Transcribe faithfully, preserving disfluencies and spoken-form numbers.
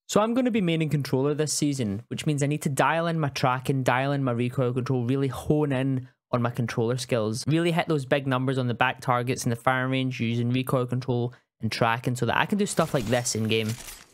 So I'm going to be maining controller this season, which means I need to dial in my tracking, dial in my recoil control, really hone in on my controller skills, really hit those big numbers on the back targets and the firing range using recoil control and tracking so that I can do stuff like this in game.